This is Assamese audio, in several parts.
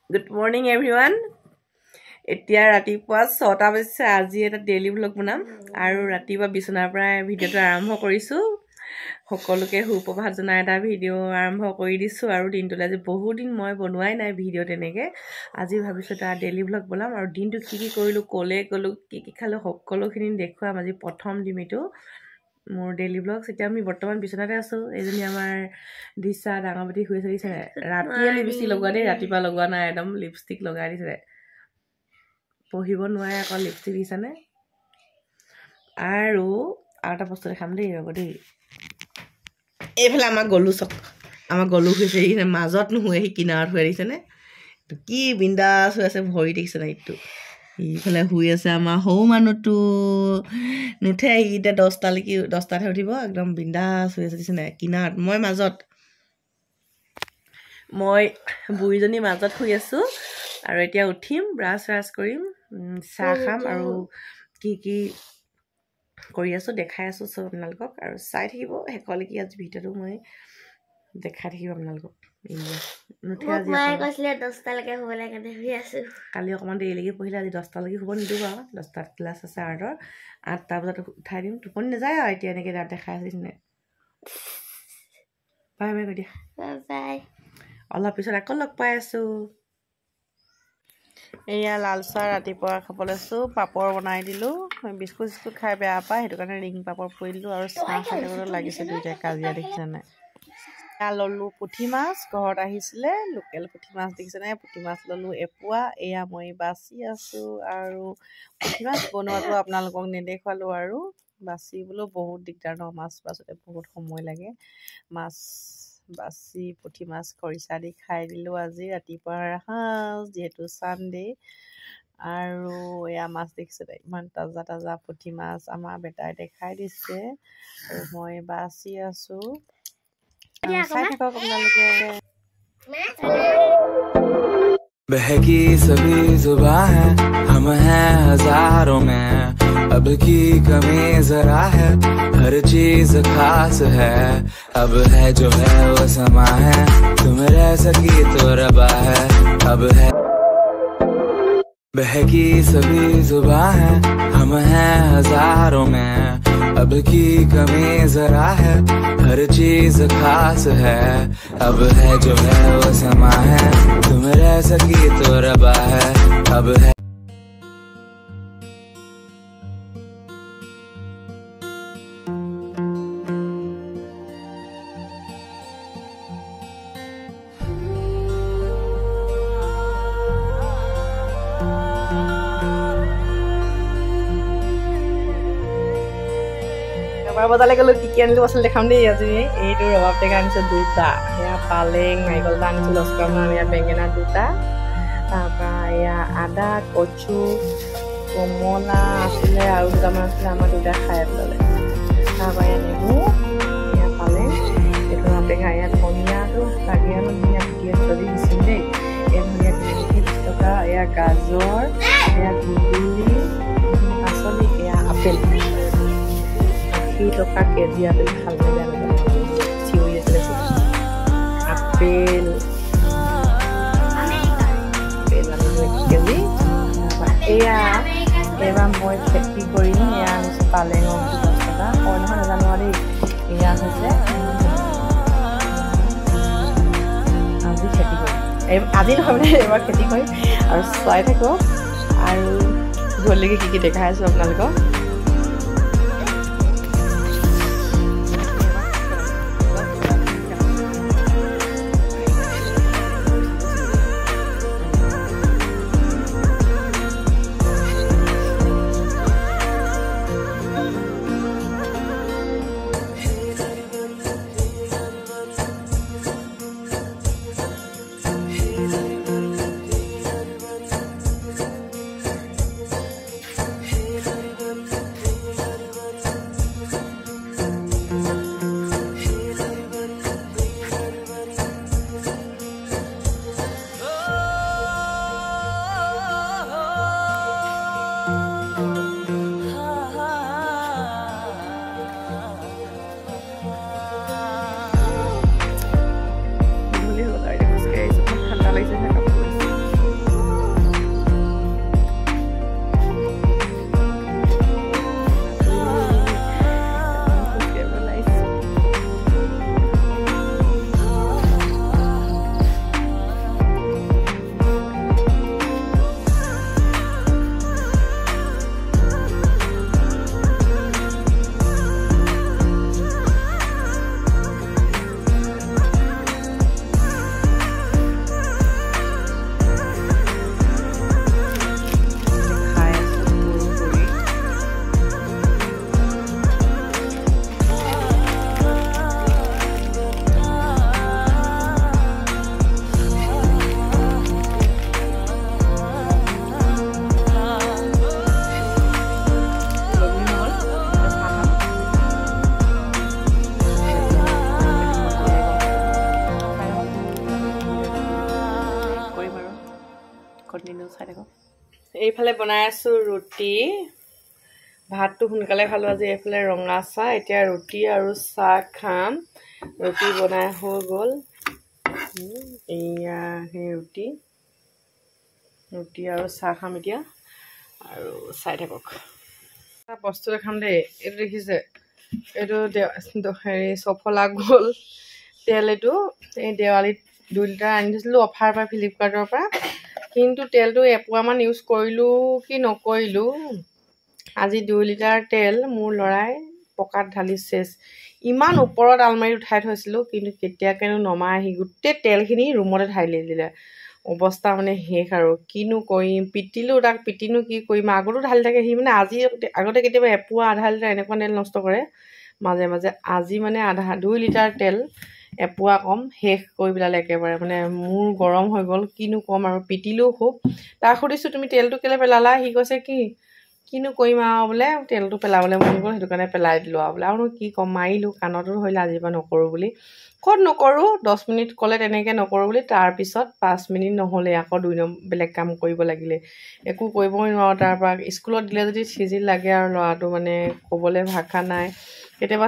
Good morning everyone. এতিয়া ৰাতিপুৱা 6টা বাজিছে আজি এটা ডেইলি ব্লগ বনাম আৰু ৰাতিপুৱা বিছনাৰ পৰা ভিডিঅ'টো আৰম্ভ কৰিছো সকলোকে সুপ্ৰভাত জনাই এটা ভিডিঅ' আৰম্ভ কৰি দিছো আৰু দিনটোলৈ আজি বহুত দিন মই বনোৱাই নাই ভিডিঅ' তেনেকে আজি ভাবিছো এটা ডেইলি ব্লগ বনাম আৰু দিনটো কি কি কৰিলো কলে গলো কি খালো সকলোখিনি দেখুৱাম আজি প্ৰথম দিনটো মোৰ ডেইলি ব্লগছ এতিয়া আমি বৰ্তমান বিছনাতে আছো এজনী আমাৰ দিশা ডাঙৰবতী হৈ আছে ৰাতিয়ে লিপষ্টিক লগোৱা দেই ৰাতিপুৱা লগোৱা নাই একদম লিপষ্টিক লগাই দিছে পঢ়িব নোৱাৰে আকৌ লিপষ্টিক দিছানে আৰু এটা বস্তু দেখাম দেই ৰব দেই এইফালে আমাৰ গলু হৈছে ই মাজত নুহুৱে সি কিনাৰত শুই দিছেনে কি বিন্দাছ হৈ আছে ভৰি দেখিছে নাই এইটো ইফালে শুই আছে আমাৰ সৌ মানুহটো নুঠে আহি এতিয়া 10টাতহে উঠিব একদম বিন্দাছ হৈ আছে দিছেনে কিনাৰত মই মাজত মই বুঢ়ীজনী মাজত শুই আছো আৰু এতিয়া উঠিম ব্ৰাছ কৰিম চাহ খাম আৰু কি কি কৰি আছো দেখাই আছো সব আপোনালোকক আৰু চাই থাকিব শেষলৈকে আজি ভিডিঅ'টো মই দেখাই থাকিম আপোনালোকক নুঠে আজি মই কৈছিলে 10টালৈকে শুব লাগে শুই আছো কালি অকমান দেৰিলৈকে পঢ়িলে আজি 10টালৈকে শুব নিদিব আৰু 10টাত ক্লাছ আছে আৰ্টৰ 8টা বজাত উঠাই দিম টোপনি নাযায় আৰু এতিয়া এনেকৈ ৰাত দেখাই আছিনে বাই বাই কৈ দিয়া বাই অলপ পিছত আকৌ লগ পাই আছো এয়া লাল চাহ ৰাতিপুৱা খাব লৈছো পাপৰ বনাই দিলো বিস্কুট খাই বেয়া পায় সেইটো কাৰণে ৰিং পাপৰ পুৰি দিলো আৰু চাহ খাবলৈ লাগিছে দুইটাই কাজিয়া দেখিছে নাই ললো পুঠি মাছ ঘৰত আহিছিলে লোকেল পুঠি মাছ দেখিছে নাই পুঠি মাছ ললো এপোৱা এয়া মই বাচি আছো আৰু পুঠি মাছ বনোৱাটো আপোনালোকক নেদেখুৱালো আৰু বাচিবলৈ বহুত দিগদাৰ ন মাছ বাচোতে বহুত সময় লাগে মাছ বাচি পুঠি মাছ খৰিচা দি খাই দিলো আজি ৰাতিপুৱাৰ সাঁজ যিহেতু চানডে আৰু এয়া মাছ দেখিছে ইমান তাজা পুঠি মাছ আমাৰ বেটাই দেখাই দিছে আৰু মই বাচি আছো চাই থাকক আপোনালোকে बहकी सभी जुबां है हम हैं हजारों में अब की कमी जरा है हर चीज खास है अब है जो है वो समा है तुम रह सकी तो रबा है अब है बहकी सभी जुबां है हम हैं हजारों में अब की कमी जरा है हर चीज खास है अब है जो है वो समा है तुम रह सकी तो रबा है अब है বজাৰলৈ গ'লো কি কি আনিলো আচলতে দেখাম দেই আজি এইটো ৰবাব টেঙা আনিছো দুটা এয়া পালেং নাৰিকল এটা আনিছো 10 গ্ৰাম এয়া বেঙেনা দুটা তাৰপৰা এয়া আদা কচু কমলা আছিলে আৰু দুটামান আছিলে আমাৰ দুটা খাই পেলালে তাৰপৰা এয়া নেমু এয়া পালেং এইটো ৰবাব টেঙা এয়া ধনিয়াটো লাগে আৰু ধনিয়া গুটি যদি দিছিল দেই এই ধনিয়া গুটি 20 টকা এয়া গাজৰ এয়া ধুন্দুলি পাচলি এয়া আপেল 20 টকা কেজি আপেল খালে বেয়া লাগে চিঞৰি আছিলে আপেল কেজি এয়া এবাৰ মই খেতি কৰিম এয়া আনিছোঁ পালেঙৰ 10 টকা কয় নহয় নাজানো আৰু এয়া হৈছে আজি খেতি কৰিম আজি নহয় মানে এবাৰ খেতি কৰিম আৰু চাই থাকোঁ আৰু গ'লেকে কি কি দেখাই আছোঁ আপোনালোকক কণ্টিনিউ চাই থাকক এইফালে বনাই আছোঁ ৰুটি ভাতটো সোনকালে খালোঁ আজি এইফালে ৰঙা চাহ এতিয়া ৰুটি আৰু চাহ খাম ৰুটি বনাই হৈ গ'ল এয়া সেই ৰুটি আৰু চাহ খাম এতিয়া আৰু চাই থাকক এটা বস্তু দেখাম দেই এইটো দেখিছে এইটো হেৰি সফলা গ'ল তেল এইটো এই দেৱালীত 2 লিটাৰ আনি দিছিলোঁ অফাৰ পাই ফ্লিপকাৰ্টৰ পৰা কিন্তু তেলটো এপোৱামান ইউজ কৰিলোঁ কি নকৰিলোঁ আজি 2 লিটাৰ তেল মোৰ ল'ৰাই পকাত ঢালি চেছ ইমান ওপৰত আলমাৰীত উঠাই থৈছিলোঁ কিন্তু কেতিয়াকেনো নমাই আহি গোটেই তেলখিনি ৰুমতে ঢালি দিলে অৱস্থা মানে শেষ আৰু কিনো কৰিম পিটিলোঁ তাক পিটিনো কি কৰিম আগতো ঢালি থাকে সি মানে আজি আগতে কেতিয়াবা এপোৱা আধা লিটাৰ এনেকুৱা তেল নষ্ট কৰে মাজে মাজে আজি মানে 2 লিটাৰ তেল এপোৱা কম শেষ কৰি পেলালে একেবাৰে মানে মোৰ গৰম হৈ গ'ল কিনো কম আৰু পিটিলেও খুব তাক সুধিছোঁ তুমি তেলটো কেলে পেলালা সি কৈছে কিনো কৰিম আৰু বোলে তেলটো পেলাবলৈ মন গ'ল সেইটো কাৰণে পেলাই দিলোঁ আৰু বোলে আৰু কি ক'ম মাৰিলোঁ কাণতো ধৰিলে আজিৰ পৰা নকৰোঁ বুলি ক'ত নকৰোঁ 10 মিনিট ক'লে তেনেকৈ নকৰোঁ বুলি তাৰপিছত 5 মিনিট নহ'লে আকৌ 2 বেলেগ কাম কৰিব লাগিলে একো কৰিবই নোৱাৰোঁ তাৰপৰা স্কুলত দিলে যদি চিজিল লাগে আৰু ল'ৰাটো মানে ক'বলৈ ভাষা নাই কেতিয়াবা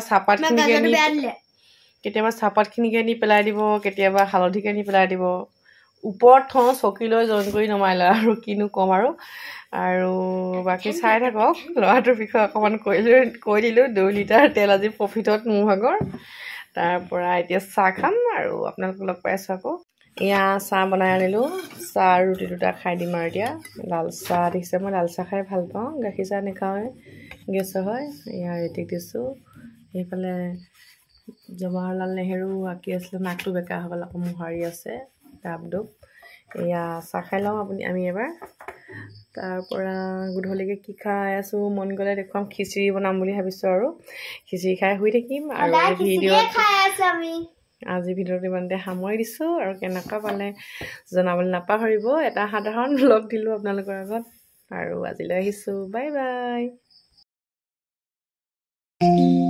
চাহপাতখিনিকে নি পেলাই দিব কেতিয়াবা হালধিকে নি পেলাই দিব ওপৰত থওঁ চকীলৈ জইন কৰি নমাই লয় আৰু কিনো ক'ম আৰু বাকী চাই থাকক ল'ৰাটোৰ বিষয়ে অকণমান কৈ দিলোঁ 2 লিটাৰ তেল আজি প্ৰফিটত মোৰ ভাগৰ তাৰপৰা এতিয়া চাহ খাম আৰু আপোনালোকক লগ পাই আছোঁ আকৌ এয়া চাহ বনাই আনিলোঁ চাহ আৰু ৰুটি 2টা খাই দিম আৰু এতিয়া লাল চাহ দিছে মই লাল চাহ খাই ভাল পাওঁ গাখীৰ চাহ নাখাওঁ গেছ হয় এয়া ৰেটিক দিছোঁ সেইফালে জৱাহৰলাল নেহেৰু আঁকি আছিলে নাকটো বেকা হৈ গ'ল আকৌ মোহাৰি আছে ডাব এয়া চাহ খাই লওঁ আমি এবাৰ তাৰপৰা গধূলিকৈ কি খাই আছোঁ মন গ'লে দেখুৱাম খিচিৰি বনাম বুলি ভাবিছোঁ আৰু খিচিৰি খাই শুই থাকিম আৰু আজি ভিডিঅ'টো ইমানতে সামৰি দিছোঁ আৰু কেনেকুৱা পালে জনাবলৈ নাপাহৰিব এটা সাধাৰণ ব্লগ দিলোঁ আপোনালোকৰ আগত আৰু আজিলৈ আহিছোঁ বাই বাই